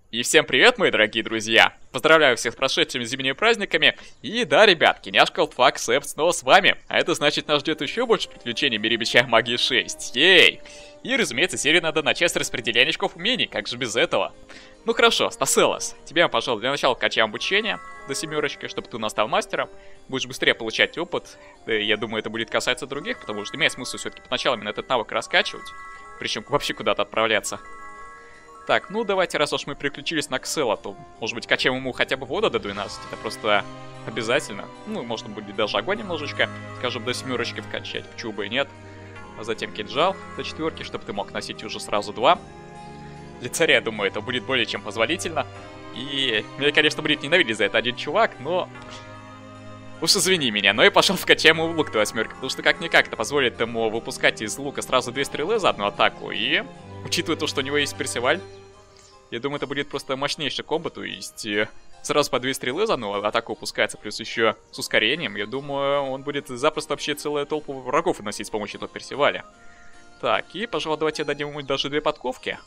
И всем привет, мои дорогие друзья! Поздравляю всех с прошедшими зимними праздниками. И да, ребятки, няш Колдфак Сэп снова с вами. А это значит, нас ждет еще больше приключений в мире меча магии 6. Ей! И, разумеется, серию надо начать с распределения очков умений, как же без этого? Ну хорошо, Стаселос, тебе, пожалуй, для начала качаем обучение до 7, чтобы ты у нас стал мастером. Будешь быстрее получать опыт. Да, я думаю, это будет касаться других, потому что имеет смысл все-таки поначалу именно этот навык раскачивать. Причем вообще куда-то отправляться. Так, ну давайте, раз уж мы переключились на Ксела, то, может быть, качаем ему хотя бы воду до 12. Это просто обязательно. Ну, можно будет даже огонь немножечко, скажем, до 7 вкачать, почему бы и нет. А затем кинжал до 4, чтобы ты мог носить уже сразу 2. Для царя, я думаю, это будет более чем позволительно. И меня, конечно, будет ненавидеть за это один чувак, но... Уж извини меня, но я пошел вкачаем ему лук до 8, потому что как-никак это позволит ему выпускать из лука сразу 2 стрелы за одну атаку. И, учитывая то, что у него есть Персиваль, я думаю, это будет просто мощнейший комбо, то есть сразу по 2 стрелы за одну атаку выпускается, плюс еще с ускорением. Я думаю, он будет запросто вообще целую толпу врагов выносить с помощью этого Персиваля. Так, и, пожалуй, давайте дадим ему даже 2 подковки.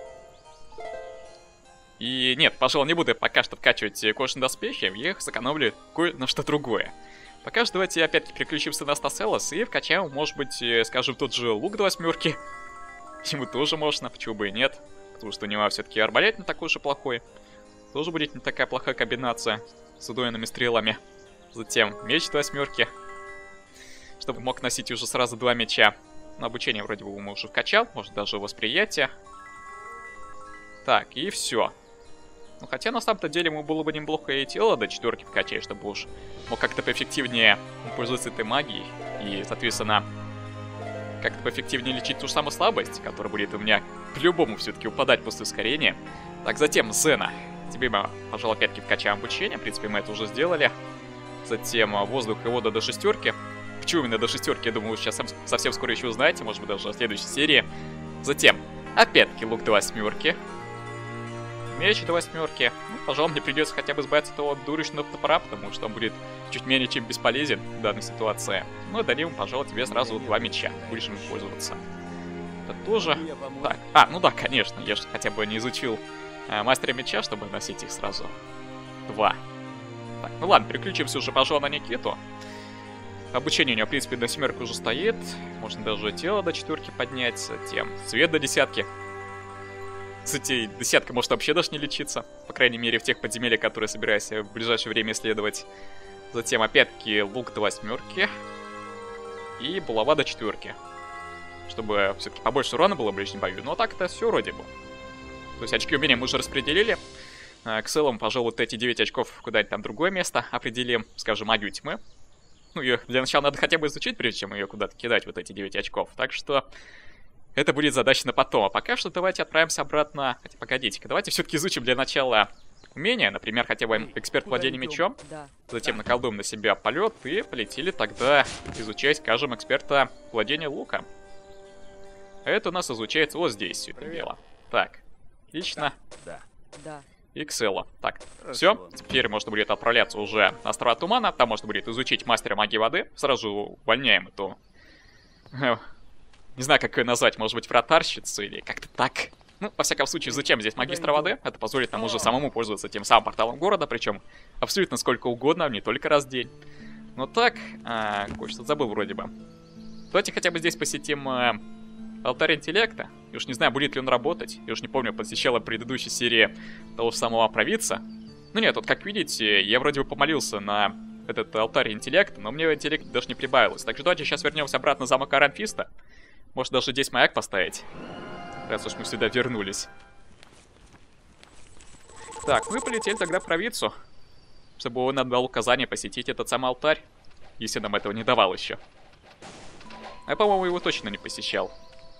И нет, пожалуй, не буду пока что вкачивать кожаные доспехи, я их сэкономлю на что другое. Пока что давайте опять-таки переключимся на Стаселос и вкачаем, может быть, скажем, тот же лук до 8. Ему тоже можно, почему бы и нет. Потому что у него все-таки арбалет не такой уж и плохой. Тоже будет не такая плохая комбинация с удвоенными стрелами. Затем меч до 8. Чтобы мог носить уже сразу 2 меча. На обучение вроде бы ему уже вкачал, может даже восприятие. Так, и все. Ну, хотя на самом-то деле ему было бы неплохо и тело до 4 вкачать, чтобы уж мог как-то поэффективнее пользоваться этой магией. И, соответственно, как-то поэффективнее лечить ту же самую слабость, которая будет у меня по-любому все-таки упадать после ускорения. Так, затем Зена. Тебе мы, пожалуй, опять-таки вкачаем обучение. В принципе, мы это уже сделали. Затем воздух и вода до 6. Почему именно до 6, я думаю, вы сейчас совсем скоро еще узнаете. Может быть, даже в следующей серии. Затем, опять-таки, лук до 8. Меч до 8. Ну, пожалуй, мне придется хотя бы избавиться от того дурочного топора, потому что он будет чуть менее чем бесполезен в данной ситуации. Ну, дадим, пожалуй, тебе сразу 2 меча. Будешь им пользоваться. Это тоже... Так, ну да, конечно, я же хотя бы не изучил мастера меча, чтобы носить их сразу 2. Так, ну ладно, переключимся уже, пожалуй, на Никиту. Обучение у него, в принципе, до 7 уже стоит. Можно даже тело до 4 поднять. Затем цвет до 10. Кстати, 10 может вообще даже не лечиться. По крайней мере, в тех подземельях, которые собираюсь в ближайшее время исследовать. Затем, опять-таки, лук до 8. И булава до 4. Чтобы все-таки побольше урона было в ближнем бою. Но так это все вроде бы. То есть очки умения мы уже распределили. К целому, пожалуй, вот эти 9 очков куда-нибудь там в другое место определим. Скажем, магию тьмы. Ну, ее для начала надо хотя бы изучить, прежде чем ее куда-то кидать, вот эти 9 очков. Так что... это будет задача на потом. А пока что давайте отправимся обратно... Хотя, погодите-ка, давайте все-таки изучим для начала умения. Например, хотя бы эксперт владения мечом. Затем наколдуем на себя полет и полетели тогда изучать, скажем, эксперта владения луком. А это у нас изучается вот здесь все это дело. Так, отлично. Да. И Ксела. Так, все. Теперь можно будет отправляться уже на острова Тумана. Там можно будет изучить мастера магии воды. Сразу увольняем эту... не знаю, как ее назвать, может быть, вратарщицу или как-то так. Ну, во всяком случае, изучаем здесь магистра воды. Это позволит нам уже самому пользоваться тем самым порталом города, причем абсолютно сколько угодно, не только раз в день. Но так, кое-что забыл вроде бы. Давайте хотя бы здесь посетим алтарь интеллекта. И уж не знаю, будет ли он работать. Я уж не помню, посещала в предыдущей серии того же самого провидца. Ну нет, вот как видите, я вроде бы помолился на этот алтарь интеллекта, но мне интеллект даже не прибавилось. Так что давайте сейчас вернемся обратно в замок Аранфиста. Может даже здесь маяк поставить, раз уж мы сюда вернулись. Так, мы полетели тогда к провидцу, чтобы он нам дал указание посетить этот самый алтарь, если нам этого не давал еще. Я, по-моему, его точно не посещал.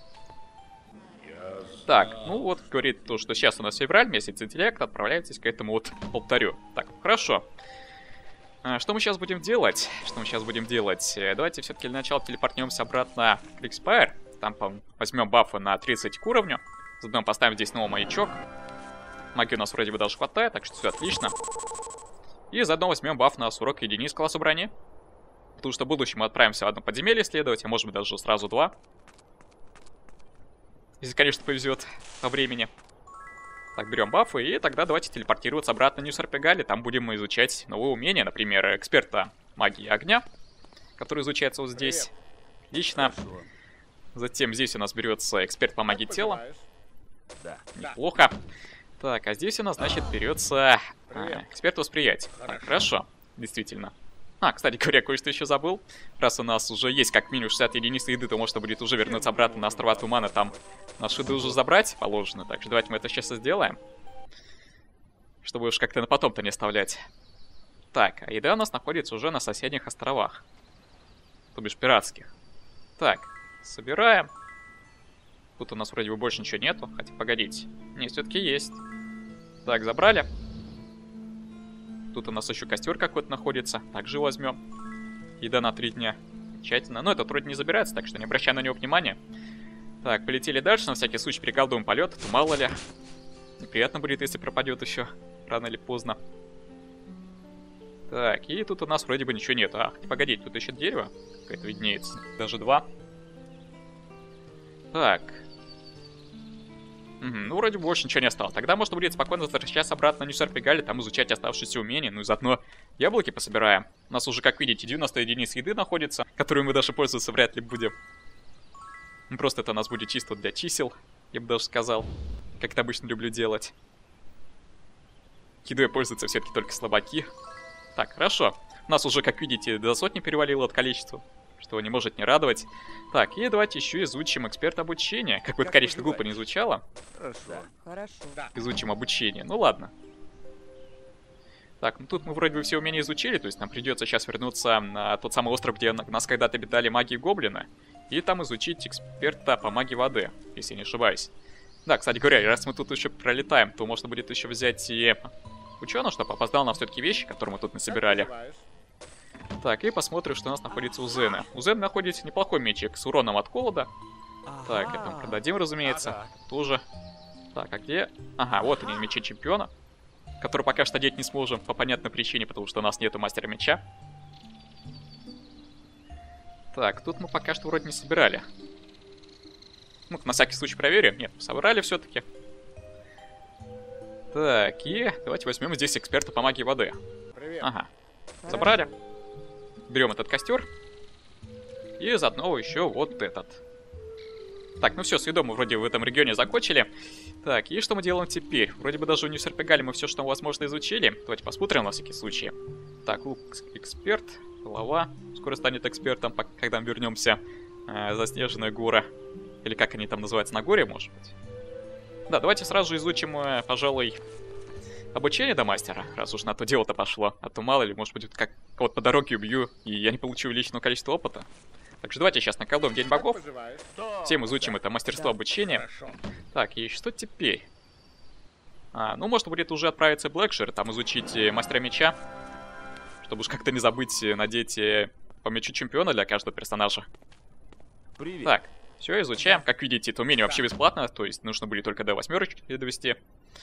Так, ну вот, говорит то, что сейчас у нас февраль, месяц интеллекта, отправляйтесь к этому вот алтарю. Так, хорошо. Что мы сейчас будем делать? Давайте все-таки для начала телепортнемся обратно к Рикспайр. Там возьмем бафы на 30 к уровню. Заодно поставим здесь новый маячок. Магии у нас вроде бы даже хватает, так что все отлично. И заодно возьмем баф на 40 единиц класса брони. Потому что в будущем мы отправимся в одно подземелье исследовать, а может быть даже сразу 2. Если, конечно, повезет по времени. Так, берем бафы, и тогда давайте телепортироваться обратно в Нью-Сарпегали. Там будем изучать новые умения, например, эксперта магии огня, который изучается вот здесь. Отлично. Затем здесь у нас берется эксперт по магии тела. Неплохо. Так, а здесь у нас, значит, берется эксперт восприятия. Так, хорошо, действительно. Кстати говоря, кое-что еще забыл. Раз у нас уже есть как минимум 60 единиц еды, то можно будет уже вернуться обратно на острова Тумана, там наши еды уже забрать положено. Так что давайте мы это сейчас и сделаем. Чтобы уж как-то на потом-то не оставлять. Так, а еда у нас находится уже на соседних островах. То бишь пиратских. Так, собираем. Тут у нас вроде бы больше ничего нету. Хотя, погодите. Не, все-таки есть. Так, забрали. Тут у нас еще костер какой-то находится. Также возьмем. Еда на 3 дня. Тщательно. Но этот вроде не забирается, так что не обращай на него внимания. Так, полетели дальше. На всякий случай переколдуем полет. Мало ли. Неприятно будет, если пропадет еще. Рано или поздно. Так, и тут у нас вроде бы ничего нет. Погодите, тут еще дерево какое-то виднеется. Даже 2. Так. Ну, вроде бы больше ничего не осталось. Тогда можно будет спокойно возвращаться обратно на Нью-Сарпегали, там изучать оставшиеся умения, ну и заодно яблоки пособираем. У нас уже, как видите, 90 единиц еды находится, которую мы даже пользоваться вряд ли будем. Просто это у нас будет чисто для чисел, я бы даже сказал, как это обычно люблю делать. Едой пользуются все-таки только слабаки. Так, хорошо. У нас уже, как видите, до 100 перевалило от количества, что не может не радовать. Так, и давайте еще изучим эксперт обучения. Какое-то количество глупо не изучало. Хорошо. Изучим обучение. Ну ладно. Так, ну тут мы вроде бы все умения изучили, то есть нам придется сейчас вернуться на тот самый остров, где у нас когда-то обитали маги и гоблины, и там изучить эксперта по магии воды, если не ошибаюсь. Да, кстати говоря, раз мы тут еще пролетаем, то можно будет еще взять и ученого, чтобы опоздал нам все-таки вещи, которые мы тут насобирали. Так, и посмотрим, что у нас находится у Зена. У Зена находится неплохой мечик с уроном от холода. Так, это мы продадим, разумеется. Тоже. Так, а где? Ага, вот они, мечи чемпиона. Который пока что одеть не сможем, по понятной причине, потому что у нас нету мастера меча. Так, тут мы пока что вроде не собирали. Ну, на всякий случай проверим. Нет, собрали все-таки. Так, и давайте возьмем здесь эксперта по магии воды. Ага, забрали. Берем этот костер. И заодно еще вот этот. Так, ну все, с видом мы вроде в этом регионе закончили. Так, и что мы делаем теперь? Вроде бы даже у Нью-Сарпегали мы все, что возможно, изучили. Давайте посмотрим на всякий случай. Так, лук эксперт, голова. Скоро станет экспертом, когда мы вернемся. Заснеженная гора. Или как они там называются, на горе, может быть? Да, давайте сразу же изучим, пожалуй, обучение до мастера, раз уж на то дело-то пошло. А то мало ли, может быть, как кого-то по дороге убью, и я не получу увеличенного количества опыта. Так что давайте сейчас наколдуем День богов. Всем изучим это мастерство обучения. Так, и что теперь? Ну, можно будет уже отправиться в Блэкшир, там изучить мастера меча. Чтобы уж как-то не забыть надеть по мечу чемпиона для каждого персонажа. Привет. Так, все, изучаем. Как видите, это умение вообще бесплатно, то есть нужно будет только до 8 довести.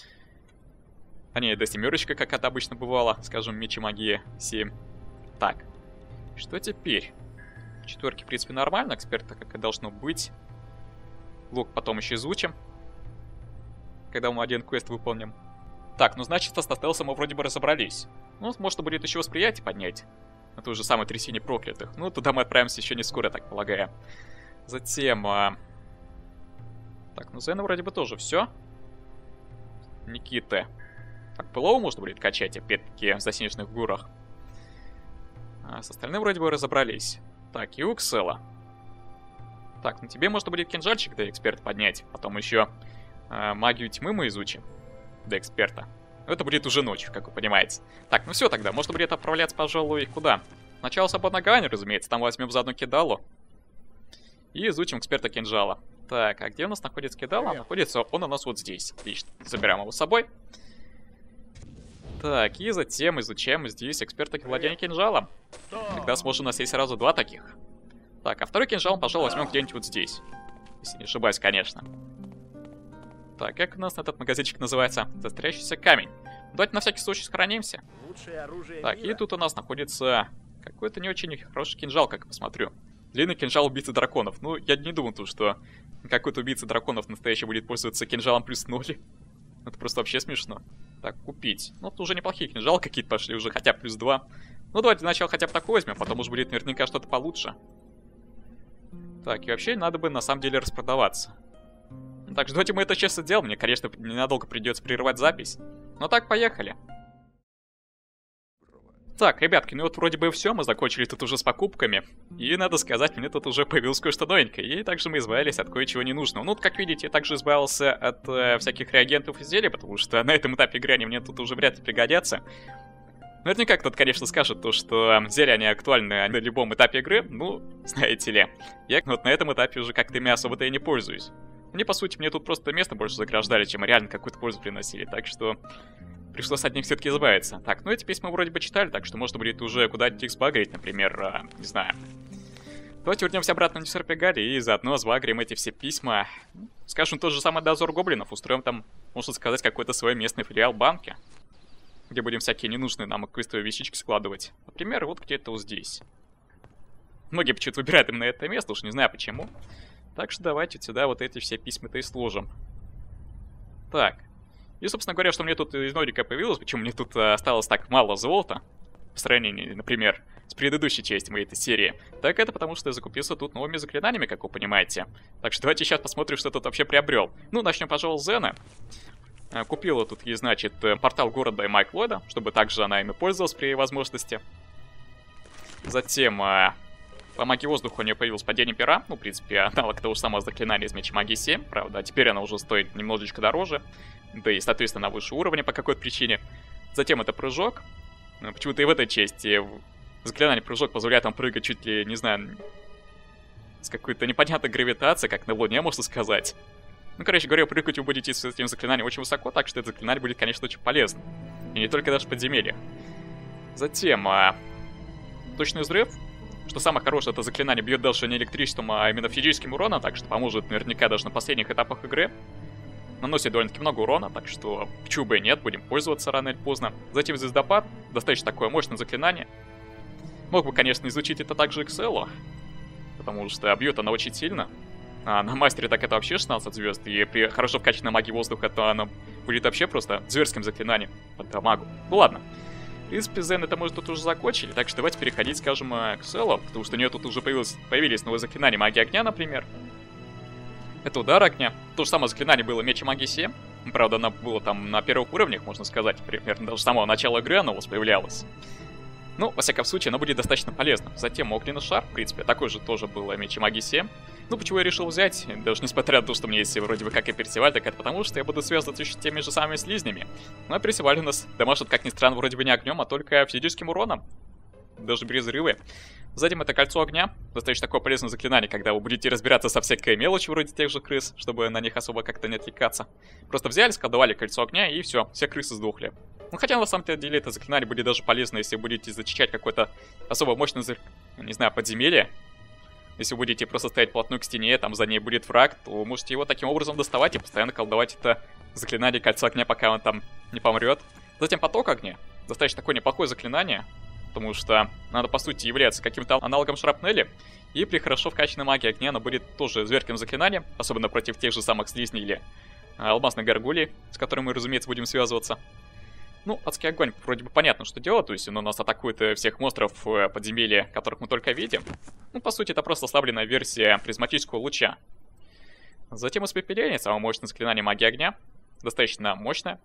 А не до 7, как это обычно бывало, скажем, мечи магии 7. Так, что теперь? 4, в принципе, нормально, эксперта как и должно быть. Лук потом еще изучим, когда мы один квест выполним. Так, ну значит, со стелсом мы вроде бы разобрались. Ну, можно будет еще восприятие поднять. На той же самой трясине проклятых. Ну, туда мы отправимся еще не скоро, так полагаю. Затем... Так, ну Зена вроде бы тоже все. Никита. Так, Пылову можно будет качать, опять-таки, в заснеженных горах. А с остальным вроде бы разобрались. Так, и Уксела. Так, ну тебе можно будет кинжальчик до эксперта поднять. Потом еще магию тьмы мы изучим. До эксперта. Но это будет уже ночью, как вы понимаете. Так, ну все тогда, можно будет отправляться, пожалуй, куда? Сначала свободная гавань, разумеется. Там возьмем заодно кидалу. И изучим эксперта кинжала. Так, а где у нас находится кидала? Находится он у нас вот здесь. Отлично, забираем его с собой. Так, и затем изучаем здесь эксперта владения кинжалом. Тогда сможем у нас есть сразу 2 таких. Так, а второй кинжал, пожалуй, возьмем где-нибудь вот здесь. Если не ошибаюсь, конечно. Так, как у нас этот магазинчик называется? Застряющийся камень. Давайте на всякий случай сохранимся. Так, и тут у нас находится какой-то не очень хороший кинжал, как я посмотрю. Длинный кинжал убийцы драконов. Ну, я не думал тут, что какой-то убийца драконов настоящий будет пользоваться кинжалом плюс 0. Это просто вообще смешно. Так, купить. Ну, это уже неплохие кинжалы какие-то пошли, уже хотя бы +2. Ну, давайте сначала хотя бы такой возьмем, потом уж будет наверняка что-то получше. Так, и вообще надо бы на самом деле распродаваться. Так, давайте мы это честно сделаем. Мне, конечно, ненадолго придется прерывать запись. Но так, поехали. Так, ребятки, ну вот вроде бы все, мы закончили тут уже с покупками. И надо сказать, мне тут уже появилось кое-что новенькое. И также мы избавились от кое-чего ненужного. Ну, вот, как видите, я также избавился от всяких реагентов и зелий, потому что на этом этапе игры они мне тут уже вряд ли пригодятся. Наверняка кто-то, конечно, скажет то, что зелья, они актуальны на любом этапе игры. Ну, знаете ли, я вот на этом этапе уже как-то ими особо-то и не пользуюсь. Они, по сути, мне тут просто место больше заграждали, чем реально какую-то пользу приносили. Так что пришлось от них все-таки избавиться. Так, ну эти письма вроде бы читали, так что можно будет уже куда-нибудь их сбагрить, например, не знаю. Давайте вернемся обратно в Несерпегари и заодно сбагрим эти все письма. Скажем, тот же самый дозор гоблинов, устроим там, можно сказать, какой-то свой местный филиал банки, где будем всякие ненужные нам квестовые вещички складывать. Например, вот где-то вот здесь. Многие почему-то выбирают именно это место, уж не знаю почему. Так что давайте сюда вот эти все письма-то и сложим. Так. И, собственно говоря, что мне тут из новенького появилось, почему мне тут осталось так мало золота, в сравнении, например, с предыдущей частью моей этой серии, так это потому, что я закупился тут новыми заклинаниями, как вы понимаете. Так что давайте сейчас посмотрим, что тут вообще приобрел. Ну, начнем, пожалуй, с Зены. Купила тут ей, значит, портал города и Майк Ллойда, чтобы также она ими пользовалась при возможности. Затем, по магии воздуха у нее появилось падение пера. Ну, в принципе, аналог того же самого заклинания из меча магии 7, правда. Теперь она уже стоит немножечко дороже. Да и, соответственно, на выше уровня по какой-то причине. Затем это прыжок. Почему-то и в этой части заклинание прыжок позволяет вам прыгать чуть ли, не знаю, с какой-то непонятной гравитацией, как на Луне, можно сказать. Ну, короче говоря, прыгать вы будете с этим заклинанием очень высоко, так что это заклинание будет, конечно, очень полезно. И не только даже в подземельях. Затем, точный взрыв. Что самое хорошее, это заклинание бьет дальше не электричеством, а именно физическим уроном, так что поможет наверняка даже на последних этапах игры. Наносит довольно-таки много урона, так что почему бы и нет, будем пользоваться рано или поздно. Затем звездопад, достаточно такое мощное заклинание. Мог бы, конечно, изучить это также Экселу, потому что бьет она очень сильно. А на мастере так это вообще 16 звезд, и при хорошо вкачанной магии воздуха, то она будет вообще просто зверским заклинанием под дамагу. Ну ладно. В принципе, Зен это мы тут уже закончили, так что давайте переходить, скажем, к Экселу, потому что у нее тут уже появились новые заклинания магии огня, например. Это удар огня. То же самое заклинание было меча магии 7. Правда, она была там на первых уровнях, можно сказать, примерно даже с самого начала игры она у вас появлялась. Ну, во всяком случае, она будет достаточно полезна. Затем огненный шар, в принципе, такой же тоже был меча магии 7. Ну, почему я решил взять, даже несмотря на то, что у меня есть вроде бы как и Персиваль, так это потому, что я буду связываться с теми же самыми слизнями. Ну, а Персиваль у нас дамажит, как ни странно, вроде бы не огнем, а только физическим уроном. Даже без взрывы. Затем это кольцо огня. Достаточно такое полезное заклинание, когда вы будете разбираться со всякой мелочью, вроде тех же крыс, чтобы на них особо как-то не отвлекаться. Просто взяли, сколдовали кольцо огня, и все крысы сдохли. Ну, хотя на самом деле это заклинание будет даже полезно, если будете зачищать какое-то особо мощное, не знаю, подземелье. Если вы будете просто стоять плотной к стене, там за ней будет враг, то вы можете его таким образом доставать и постоянно колдовать это заклинание кольцо огня, пока он там не помрет. Затем поток огня. Достаточно такое неплохое заклинание. Потому что надо, по сути, являться каким-то аналогом шрапнели. И при хорошо вкачанной магии огня она будет тоже зверским заклинанием. Особенно против тех же самых слизней или алмазных горгулей, с которыми мы, разумеется, будем связываться. Ну, адский огонь, вроде бы понятно, что делать. То есть он у нас атакует всех монстров подземелья, которых мы только видим. Ну, по сути, это просто ослабленная версия призматического луча. Затем испепеление, самое мощное заклинание магии огня. Достаточно мощное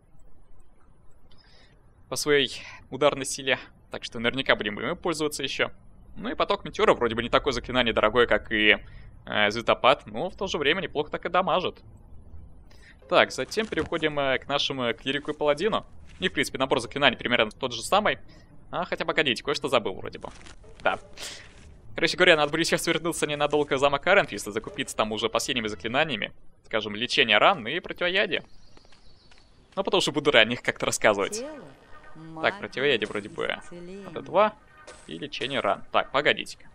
по своей ударной силе. Так что наверняка будем им пользоваться еще. Ну и поток метеора вроде бы не такое заклинание дорогое, как и звездопад, но в то же время неплохо так и дамажит. Так, затем переходим к нашему клирику и паладину. И, в принципе, набор заклинаний примерно тот же самый. Хотя, погодите, кое-что забыл вроде бы. Да. Короче говоря, надо будет сейчас вернуться ненадолго в замок Арент, если закупиться там уже последними заклинаниями. Скажем, лечение ран и противоядие. Ну, потому что буду о них как-то рассказывать. Так, противоядие вроде бы. Это 2. И лечение ран. Так, погодите-ка.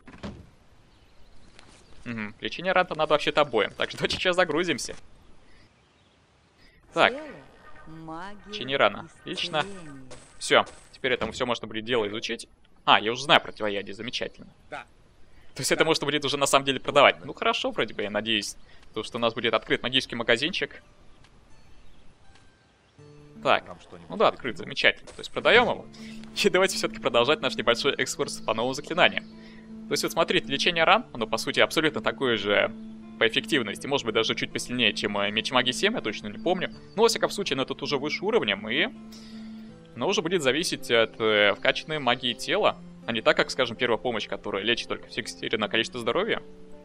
Угу, лечение ран-то надо вообще-то обоим. Так что сейчас загрузимся. Так. Лечение рана. Отлично. Все. Теперь этому все можно будет дело изучить. Я уже знаю противоядие. Замечательно. То есть это можно будет уже на самом деле продавать. Ну хорошо, вроде бы, я надеюсь. То, что у нас будет открыт магический магазинчик. Так, ну да, открыт, замечательно. То есть продаем его. И давайте все-таки продолжать наш небольшой экскурс по новым заклинаниям. То есть вот смотрите, лечение ран, оно по сути абсолютно такое же по эффективности, может быть даже чуть посильнее, чем меч магии 7, я точно не помню. Но во всяком случае, оно тут уже выше уровнем, и оно уже будет зависеть от вкачанной магии тела, а не так, как, скажем, первая помощь, которая лечит только фиксированное количество здоровья.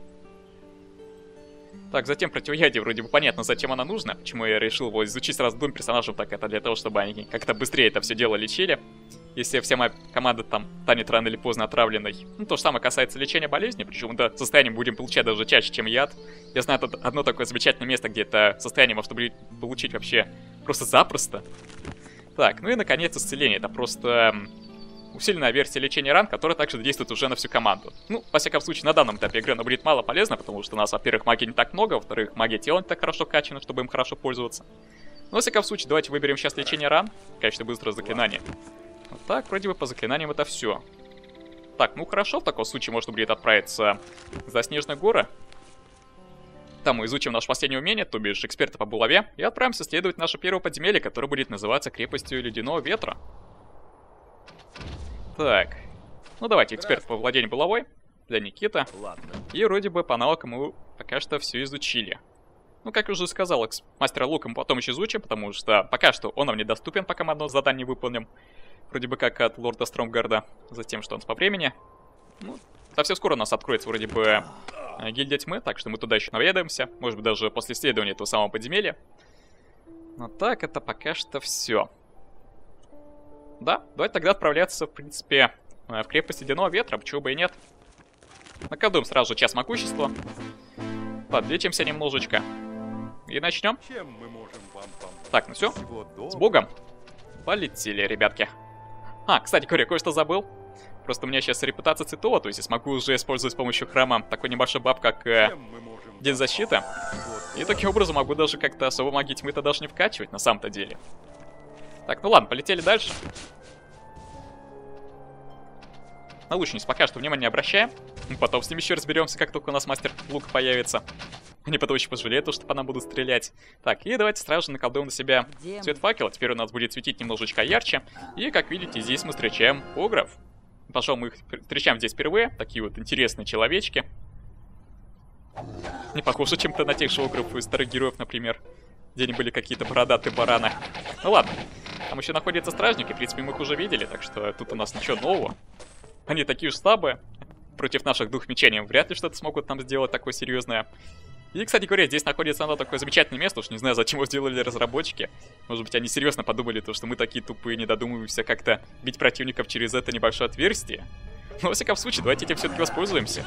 Так, затем противоядие, вроде бы понятно, зачем она нужна, почему я решил его изучить сразу двум персонажам, так это для того, чтобы они как-то быстрее это все дело лечили. Если вся моя команда там станет рано или поздно отравленной. Ну, то же самое касается лечения болезни, причем это состояние будем получать даже чаще, чем яд. Я знаю тут одно такое замечательное место, где это состояние можно получить вообще просто запросто. Так, ну и наконец исцеление, это просто усиленная версия лечения ран, которая также действует уже на всю команду. Ну, во всяком случае, на данном этапе игры она будет мало полезна, потому что у нас, во-первых, магии не так много, во-вторых, магия тела не так хорошо качана, чтобы им хорошо пользоваться. Но, во всяком случае, давайте выберем сейчас лечение ран в качестве быстрого заклинания. Вот так, вроде бы по заклинаниям это все. Так, ну хорошо, в таком случае можно будет отправиться за Снежные горы. Там мы изучим наше последнее умение, то бишь эксперта по булаве, и отправимся исследовать наше первое подземелье, которое будет называться крепостью Ледяного Ветра. Так, ну давайте, эксперт по владению булавой для Никиты. И вроде бы по навыкам мы пока что все изучили. Ну, как я уже сказал, мастера лука мы потом еще изучим, потому что пока что он нам недоступен, пока мы одно задание выполним. Вроде бы как от лорда Стромгарда, за тем, что он по времени. Ну, совсем скоро у нас откроется вроде бы гильдия тьмы, так что мы туда еще наведаемся. Может быть, даже после исследования этого самого подземелья. Но так, это пока что все. Да, давайте тогда отправляться, в принципе, в крепость Ледяного Ветра, почему бы и нет. Наколдуем сразу же час могущества. Подлечимся немножечко. И начнем. Так, ну все. С Богом. Полетели, ребятки. А, кстати говоря, кое-что забыл. Просто у меня сейчас репутация цветова, то есть я смогу уже использовать с помощью храма такой небольшой баб, как День защиты. И таким образом могу даже как-то особо магии тьмы-то даже не вкачивать на самом-то деле. Так, ну ладно, полетели дальше. На лучниц пока что внимание не обращаем. Потом с ним еще разберемся, как только у нас мастер лука появится. Они потом еще пожалеют, что по нам будут стрелять. Так, и давайте сразу же наколдуем на себя цвет факела. Теперь у нас будет светить немножечко ярче. И, как видите, здесь мы встречаем огров. Пожалуй, мы их встречаем здесь впервые. Такие вот интересные человечки. Не похожи чем-то на тех же огров из старых героев, например. Где они были какие-то бородатые бараны. Ну ладно. Там еще находится стражник, и, в принципе, мы их уже видели. Так что тут у нас ничего нового. Они такие уж слабые. Против наших двух мечений вряд ли что-то смогут нам сделать такое серьезное. И, кстати говоря, здесь находится оно такое замечательное место, уж не знаю, зачем его сделали разработчики. Может быть, они серьезно подумали, то, что мы такие тупые, не додумываемся как-то бить противников через это небольшое отверстие. Но, во всяком случае, давайте этим все-таки воспользуемся.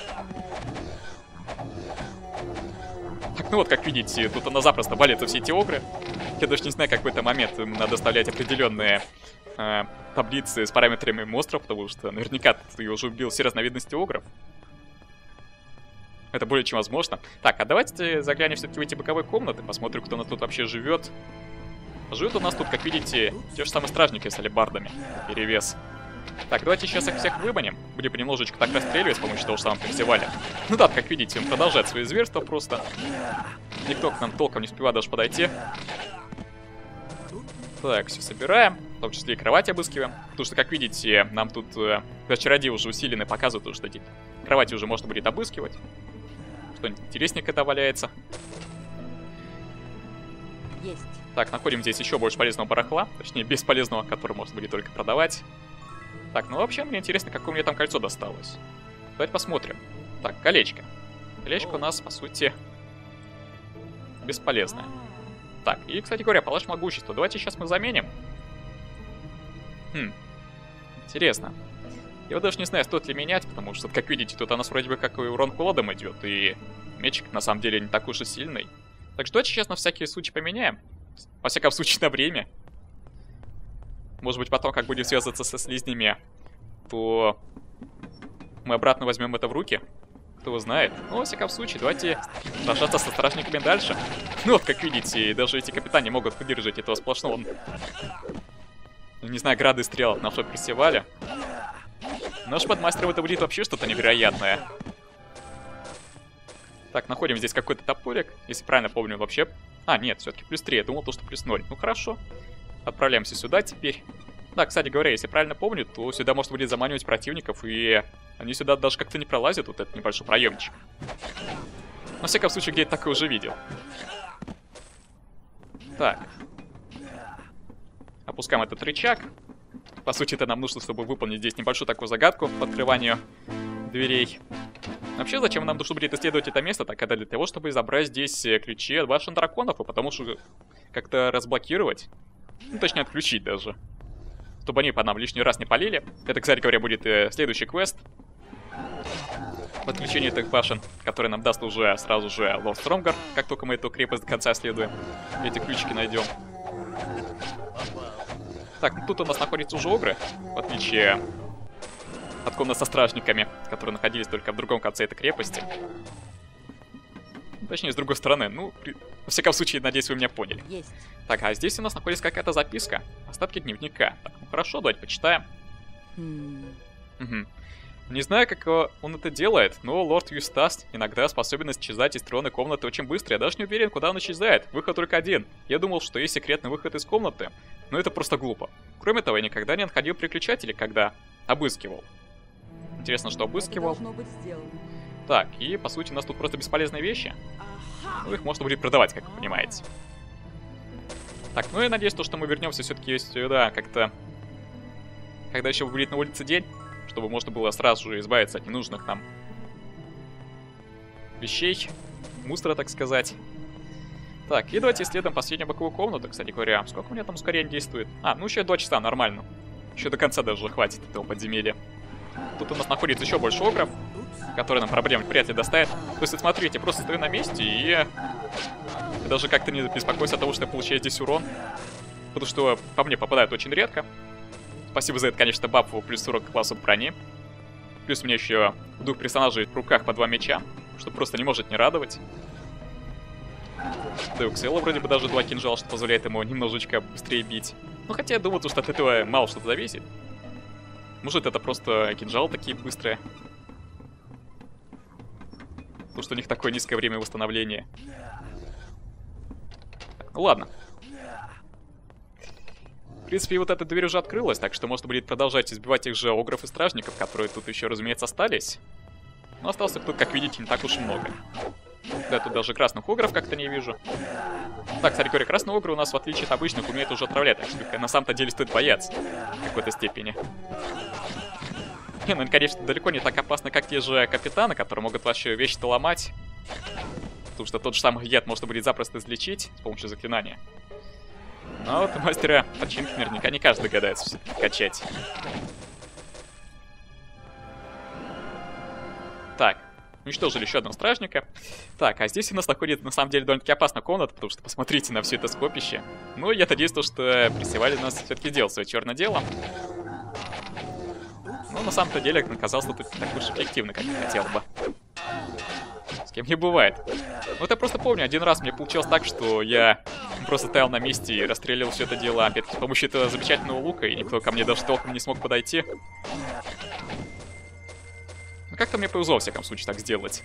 Так, ну вот, как видите, тут она запросто валятся все эти огры. Я даже не знаю, как в этот момент им надо оставлять определенные таблицы с параметрами монстров, потому что наверняка ты уже убил все разновидности огров. Это более чем возможно. Так, а давайте заглянем все-таки в эти боковые комнаты, посмотрим, кто у нас тут вообще живет. Живут у нас тут, как видите, те же самые стражники с алебардами. Перевес. Так, давайте сейчас их всех выманим. Будем понемножечку так расстреливать с помощью того же самого фестиваля. Ну да, как видите, он продолжает свои зверства просто. Никто к нам толком не успевает даже подойти. Так, все собираем. В том числе и кровать обыскиваем. Потому что, как видите, нам тут чародеи уже усиленные показывают, что эти кровати уже можно будет обыскивать. Что-нибудь интересненькое когда валяется. Есть. Так, находим здесь еще больше полезного барахла. Точнее, бесполезного, который можно будет только продавать. Так, ну вообще, мне интересно, какое мне там кольцо досталось. Давайте посмотрим. Так, колечко. Колечко у нас, по сути, бесполезное. Так, и, кстати говоря, палаш могущества. Давайте сейчас мы заменим. Интересно. Я вот даже не знаю, стоит ли менять, потому что, как видите, тут у нас вроде бы как и урон холодом идет, и мечик на самом деле не такой уж и сильный. Так что давайте сейчас на всякий случай поменяем. Во всяком случае, на время. Может быть, потом, как будем связываться со слизнями, то мы обратно возьмем это в руки. Кто его знает. Но, во всяком случае, давайте сражаться со стражниками дальше. Ну вот, как видите, даже эти капитаны могут выдержать этого сплошного, не знаю, грады стрел от нашего фестиваля. Наш подмастер это будет вообще что-то невероятное. Так, находим здесь какой-то топорик. Если правильно помню, вообще... А, нет, все-таки плюс 3. Я думал, то, что плюс 0. Ну, хорошо. отправляемся сюда теперь. Да, кстати говоря, если правильно помню, то сюда можно будет заманивать противников, и они сюда даже как-то не пролазят, вот этот небольшой проемчик. На всяком случае, где я так и уже видел. Так. Опускаем этот рычаг. По сути, это нам нужно, чтобы выполнить здесь небольшую такую загадку по открыванию дверей. Вообще, зачем нам нужно будет исследовать это место? Так, это для того, чтобы забрать здесь ключи от башен драконов, и потому что как-то разблокировать. Ну, точнее, отключить даже. Чтобы они по нам лишний раз не полили. Это, кстати говоря, будет следующий квест. Подключение этих башен, который нам даст уже сразу же Лорд Стронгар, как только мы эту крепость до конца исследуем. Эти ключики найдем. Так, ну тут у нас находятся уже огры, в отличие от комнат со стражниками, которые находились только в другом конце этой крепости. Точнее, с другой стороны. Ну, во всяком случае, надеюсь, вы меня поняли. Есть. Так, а здесь у нас находится какая-то записка. Остатки дневника. Так, ну хорошо, давайте почитаем. Угу. Не знаю, как он это делает, но лорд Юстас иногда способен исчезать из тронной комнаты очень быстро. Я даже не уверен, куда он исчезает. Выход только один. Я думал, что есть секретный выход из комнаты, но это просто глупо. Кроме того, я никогда не находил переключателей, когда обыскивал. Интересно, что обыскивал. Так, и по сути у нас тут просто бесполезные вещи. Ну, их можно будет продавать, как вы понимаете. Так, ну я надеюсь, что мы вернемся все-таки сюда как-то, когда еще будет на улице день, чтобы можно было сразу же избавиться от ненужных нам вещей, мусора, так сказать. Так, и давайте исследуем последнюю боковую комнату, кстати говоря. Сколько у меня там ускорение действует? А, ну еще 2 часа, нормально. Еще до конца даже хватит этого подземелья. Тут у нас находится еще больше огров, которые нам проблем вряд ли доставят. То есть, смотрите, просто стою на месте и я даже как-то не беспокоюсь от того, что я получаю здесь урон. Потому что по мне попадают очень редко. Спасибо за это, конечно, бафу плюс 40 классов брони. Плюс у меня еще в двух персонажей в руках по 2 меча, что просто не может не радовать. Да и у Ксела вроде бы даже 2 кинжала, что позволяет ему немножечко быстрее бить. Ну хотя я думаю, что от этого мало что-то зависит. Может, это просто кинжалы такие быстрые. Потому что у них такое низкое время восстановления. Так, ну ладно. В принципе, вот эта дверь уже открылась, так что можно будет продолжать избивать тех же огров и стражников, которые тут еще, разумеется, остались. Но остался тут, как видите, не так уж и много. Да, тут даже красных огров как-то не вижу. Так, кстати говоря, красные огры у нас, в отличие от обычных, умеют уже отравлять, так что на самом-то деле стоит бояться в какой-то степени. Не, ну, конечно, далеко не так опасно, как те же капитаны, которые могут ваши вещи-то ломать. Потому что тот же самый яд можно будет запросто излечить с помощью заклинания. Но вот мастера починки наверняка не каждый догадается все-таки качать. Так, уничтожили еще одного стражника. Так, а здесь у нас находится на самом деле довольно-таки опасная комната, потому что посмотрите на все это скопище. Ну, я надеюсь, что пресевали нас все-таки делать свое черное дело. Но на самом-то деле оказался тут не так уж эффективно, как я хотел бы. С кем не бывает. Ну, это я просто помню, один раз мне получилось так, что я просто стоял на месте и расстреливал все это дело, опять-таки, с помощью этого замечательного лука, и никто ко мне даже толком не смог подойти. Ну, как-то мне повезло, во всяком случае, так сделать.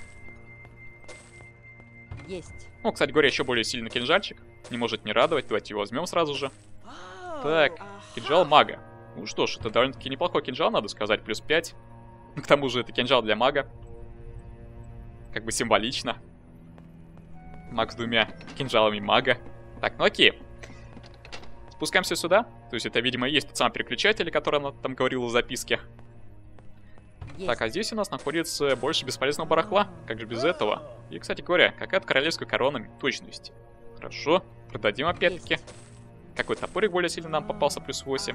Есть. Ну, кстати говоря, еще более сильный кинжальчик. Не может не радовать, давайте его возьмем сразу же. Так, кинжал мага. Ну что ж, это довольно-таки неплохой кинжал, надо сказать, плюс 5. К тому же это кинжал для мага. Как бы символично. Маг с 2 кинжалами мага. Так, ну окей. Спускаемся сюда. То есть это, видимо, и есть тот самый переключатель, о котором она там говорила в записке. Есть. Так, а здесь у нас находится больше бесполезного барахла. Как же без этого? И, кстати говоря, какая-то королевская корона точности. Хорошо, продадим опять-таки. Какой топорик более сильно нам попался, плюс 8.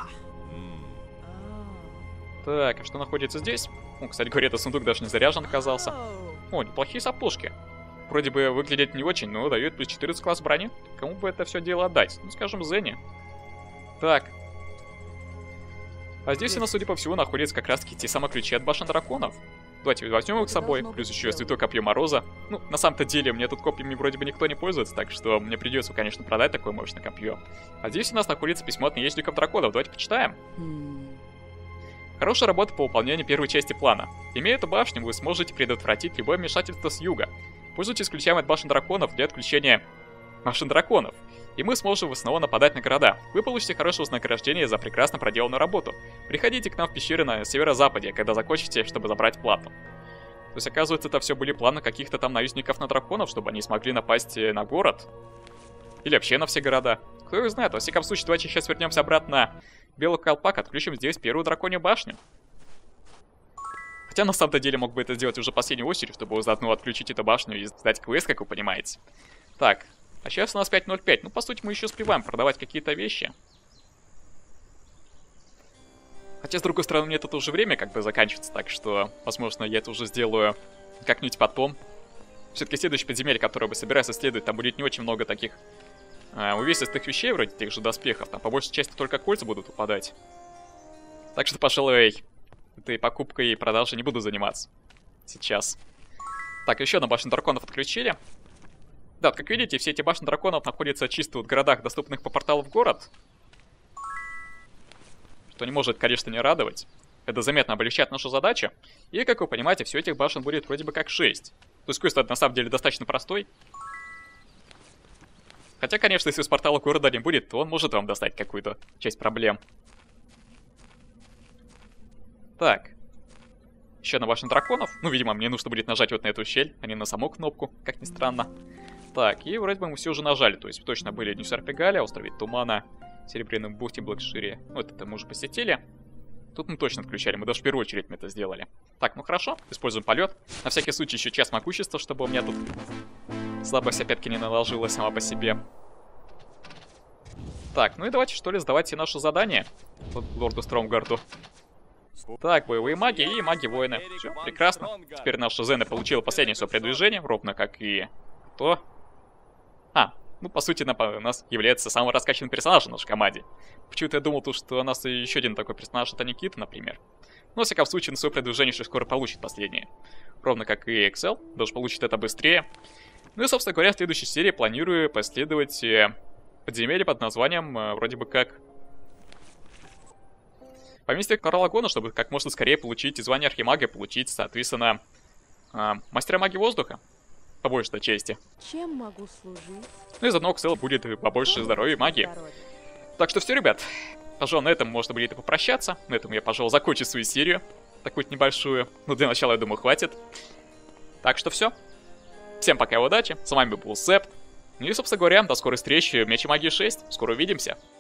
Так, а что находится здесь? О, кстати говоря, этот сундук даже не заряжен оказался. О, неплохие сапожки. Вроде бы выглядят не очень, но дают плюс 14 класс брони. Кому бы это все дело отдать? Ну, скажем, Зене. Так. А здесь у нас, судя по всему, находятся как раз-таки те самые ключи от башен драконов. Давайте возьмем их с собой, плюс еще святое копье Мороза. Ну, на самом-то деле, мне тут копьями вроде бы никто не пользуется, так что мне придется, конечно, продать такое мощное копье. А здесь у нас находится письмо от наездников драконов. Давайте почитаем. Хорошая работа по выполнению первой части плана. Имея эту башню, вы сможете предотвратить любое вмешательство с юга. Пользуйтесь ключами от башен драконов для отключения машин драконов. И мы сможем снова нападать на города. Вы получите хорошее вознаграждение за прекрасно проделанную работу. Приходите к нам в пещеры на северо-западе, когда закончите, чтобы забрать плату. То есть, оказывается, это все были планы каких-то там наездников на драконов, чтобы они смогли напасть на город. Или вообще на все города. Кто их знает. Во всяком случае, давайте сейчас вернемся обратно в Белый Колпак, отключим здесь первую драконью башню. Хотя на самом-то деле мог бы это сделать уже последней осенью, чтобы заодно отключить эту башню и сдать квест, как вы понимаете. Так, а сейчас у нас 5.05. Ну, по сути, мы еще успеваем продавать какие-то вещи. Хотя, с другой стороны, мне тут уже время как бы заканчивается, так что, возможно, я это уже сделаю как-нибудь потом. Все-таки следующее подземелье, которое я собираюсь исследовать, там будет не очень много таких увесистых вещей, вроде тех же доспехов. Там по большей части только кольца будут упадать. Так что, пожалуй, этой покупкой и продажей не буду заниматься сейчас. Так, еще одну башню драконов отключили. Да, вот как видите, все эти башни драконов находятся чисто в городах, доступных по порталу в город. Что не может, конечно, не радовать. Это заметно облегчает нашу задачу. И, как вы понимаете, все этих башен будет вроде бы как 6. То есть квест на самом деле достаточно простой. Хотя, конечно, если с портала города не будет, то он может вам достать какую-то часть проблем. Так. Еще одна башня драконов. Ну, видимо, мне нужно будет нажать вот на эту щель, а не на саму кнопку, как ни странно. Так, и вроде бы мы все уже нажали. То есть точно были Нью-Сарпегале, острове Тумана, Серебряном бухте, Блэкшире. Вот это мы уже посетили. Тут мы точно отключали, мы даже в первую очередь мы это сделали. Так, ну хорошо, используем полет. На всякий случай еще час могущества, чтобы у меня тут слабость опять-таки не наложилась сама по себе. Так, ну и давайте что ли сдавать все наши задания лорду Стромгарду. Так, боевые маги и маги-воины. Все, прекрасно. Теперь наша Зена получила последнее свое передвижение, ровно как и то. Ну, по сути, у нас является самым раскачанным персонажем в нашей команде. Почему-то я думал, что у нас еще один такой персонаж, это Никита, например. Но, во всяком случае, на свое продвижение еще скоро получит последнее. Ровно как и Excel, даже получит это быстрее. Ну и, собственно говоря, в следующей серии планирую последовать подземелье под названием, вроде бы как... Поместье Карлагона, чтобы как можно скорее получить звание Архимага и получить, соответственно, Мастера Магии Воздуха. По большей части. Чем могу служить? Ну и заодно Excel будет побольше здоровья и магии. Так что все, ребят. Пожалуй, на этом можно будет и попрощаться. На этом я, пожалуй, закончу свою серию. Такую небольшую. Но для начала, я думаю, хватит. Так что все. Всем пока и удачи. С вами был Септ. Ну и, собственно говоря, до скорой встречи в Мече Магии 6. Скоро увидимся.